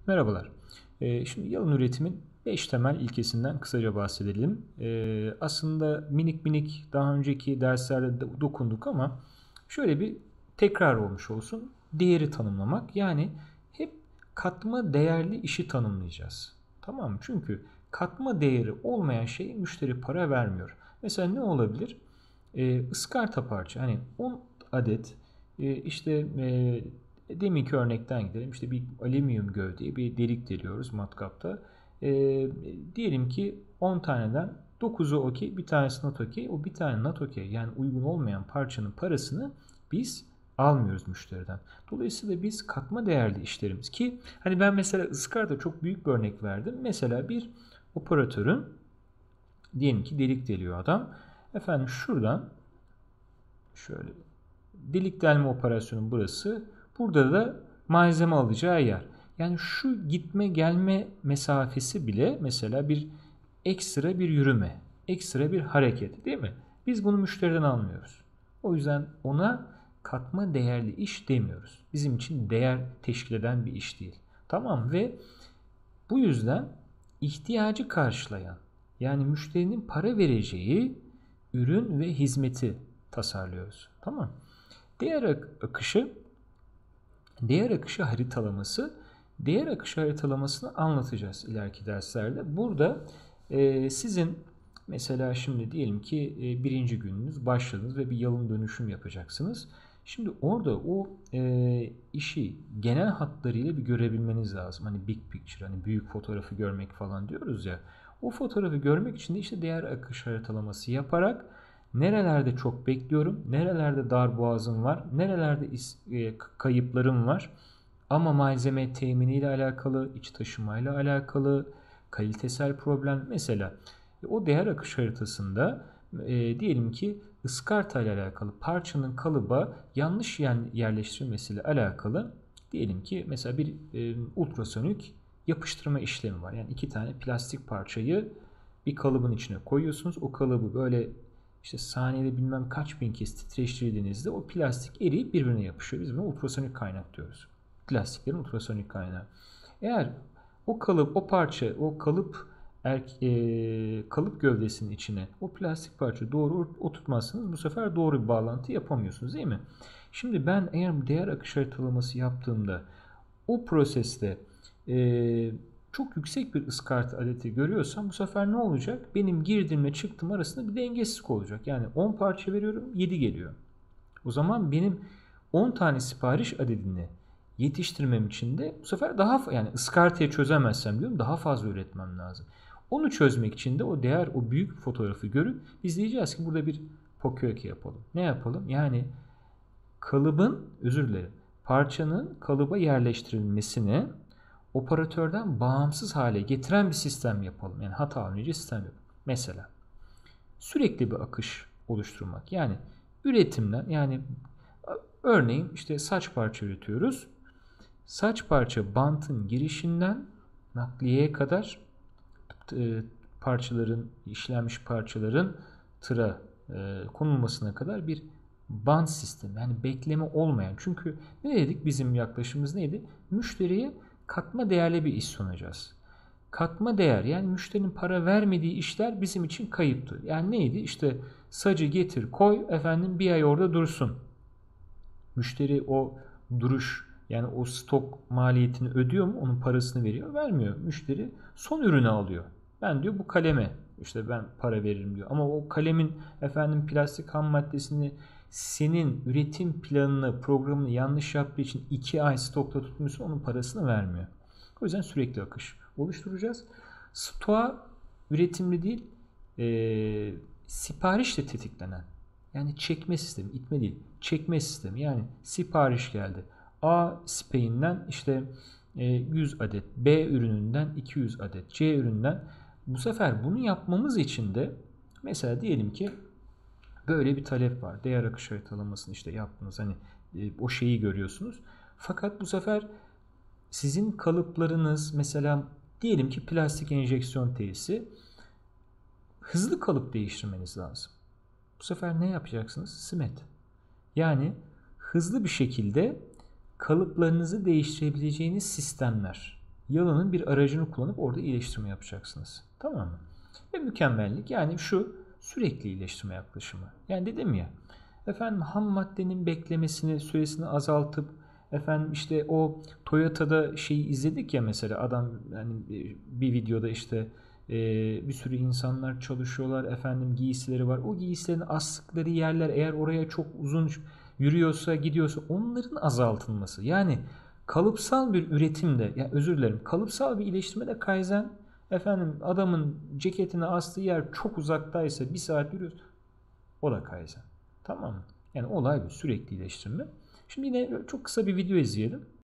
Merhabalar. Şimdi yalın üretimin 5 temel ilkesinden kısaca bahsedelim. Aslında minik minik daha önceki derslerde dokunduk ama şöyle bir tekrar olmuş olsun. Değeri tanımlamak, yani hep katma değerli işi tanımlayacağız. Tamam mı? Çünkü katma değeri olmayan şeye müşteri para vermiyor. Mesela ne olabilir? Iskarta parça, hani 10 adet işte deminki örnekten gidelim. İşte bir alüminyum gövdeye bir delik deliyoruz matkapta. E, Diyelim ki 10 taneden 9'u okey, bir tanesi not okey. O bir tane not okey, yani uygun olmayan parçanın parasını biz almıyoruz müşteriden. Dolayısıyla biz katma değerli işlerimiz, ki hani ben mesela ıskarta çok büyük bir örnek verdim. Mesela bir operatörün, diyelim ki delik deliyor adam. Efendim şuradan şöyle delik delme operasyonu burası. Burada da malzeme alacağı yer. Yani şu gitme gelme mesafesi bile mesela bir ekstra bir yürüme, ekstra bir hareket, değil mi? Biz bunu müşteriden almıyoruz. O yüzden ona katma değerli iş demiyoruz. Bizim için değer teşkil eden bir iş değil. Tamam, ve bu yüzden ihtiyacı karşılayan, yani müşterinin para vereceği ürün ve hizmeti tasarlıyoruz. Tamam. Değer akışı, değer akışı haritalaması, değer akışı haritalamasını anlatacağız ileriki derslerde. Burada sizin mesela şimdi diyelim ki birinci gününüz, başladınız ve bir yalın dönüşüm yapacaksınız. Şimdi orada o işi genel hatlarıyla bir görebilmeniz lazım. Hani big picture, hani büyük fotoğrafı görmek falan diyoruz ya. O fotoğrafı görmek için de işte değer akış haritalaması yaparak nerelerde çok bekliyorum, nerelerde dar boğazım var, nerelerde kayıplarım var, ama malzeme teminiyle alakalı, iç taşımayla alakalı, kalitesel problem. Mesela o değer akış haritasında diyelim ki ıskarta ile alakalı parçanın kalıba yanlış yerleştirilmesiyle alakalı, diyelim ki mesela bir ultrasonik yapıştırma işlemi var. Yani iki tane plastik parçayı bir kalıbın içine koyuyorsunuz. O kalıbı böyle işte saniyede bilmem kaç bin kez titreştirdiğinizde o plastik eriyip birbirine yapışıyor. Biz buna ultrasonik kaynak diyoruz. Plastiklerin ultrasonik kaynağı. Eğer o kalıp, o parça, o kalıp kalıp gövdesinin içine o plastik parça doğru oturtmazsanız bu sefer doğru bir bağlantı yapamıyorsunuz, değil mi? Şimdi ben eğer değer akış haritalaması yaptığımda o proseste çok yüksek bir ıskarta adeti görüyorsam bu sefer ne olacak? Benim girdiğimle çıktığım arasında bir dengesizlik olacak. Yani 10 parça veriyorum, 7 geliyor. O zaman benim 10 tane sipariş adedini yetiştirmem için de bu sefer daha, yani ıskartayı çözemezsem diyorum, daha fazla üretmem lazım. Onu çözmek için de o değer, o büyük fotoğrafı görüp biz diyeceğiz ki burada bir poköke yapalım. Ne yapalım? Yani kalıbın, özür dilerim, parçanın kalıba yerleştirilmesini operatörden bağımsız hale getiren bir sistem yapalım. Yani hata önleyici sistem yapalım. Mesela sürekli bir akış oluşturmak. Yani üretimden, yani örneğin işte saç parça üretiyoruz. Saç parça bantın girişinden nakliyeye kadar parçaların, işlenmiş parçaların tıra konulmasına kadar bir bant sistemi. Yani bekleme olmayan. Çünkü ne dedik, bizim yaklaşımımız neydi? Müşteriye katma değerli bir iş sunacağız. Katma değer, yani müşterinin para vermediği işler bizim için kayıptı. Yani neydi? İşte sacı getir koy efendim, bir ay orada dursun. Müşteri o duruş, yani o stok maliyetini ödüyor mu? Onun parasını veriyor, vermiyor. Müşteri son ürünü alıyor. Ben diyor bu kaleme işte ben para veririm diyor. Ama o kalemin efendim plastik ham maddesini, senin üretim planını, programını yanlış yaptığı için 2 ay stokta tutmuşsun, onun parasını vermiyor. O yüzden sürekli akış oluşturacağız. Stoğa üretimli değil, siparişle tetiklenen, yani çekme sistemi, itme değil, çekme sistemi. Yani sipariş geldi. A sipeğinden işte 100 adet, B ürününden 200 adet, C üründen. Bu sefer bunu yapmamız için de mesela diyelim ki böyle bir talep var. Değer akış haritalamasını işte yaptınız. Hani o şeyi görüyorsunuz. Fakat bu sefer sizin kalıplarınız, mesela diyelim ki plastik enjeksiyon tesisi, hızlı kalıp değiştirmeniz lazım. Bu sefer ne yapacaksınız? Simet. Yani hızlı bir şekilde kalıplarınızı değiştirebileceğiniz sistemler. Yalının bir aracını kullanıp orada iyileştirme yapacaksınız. Tamam mı? Ve mükemmellik yani şu sürekli iyileştirme yaklaşımı. Yani dedim ya efendim ham maddenin beklemesini, süresini azaltıp efendim işte o Toyota'da şeyi izledik ya mesela adam yani bir videoda işte bir sürü insanlar çalışıyorlar efendim giysileri var. O giysilerin astıkları yerler eğer oraya çok uzun yürüyorsa gidiyorsa onların azaltılması. Yani kalıpsal bir üretimde ya özür dilerim kalıpsal bir iyileştirme de Kaizen efendim adamın ceketine astığı yer çok uzaktaysa bir saat yürüyorsa o da Kaizen. Tamam mı? Yani olay bu sürekli iyileştirme. Şimdi yine çok kısa bir video izleyelim.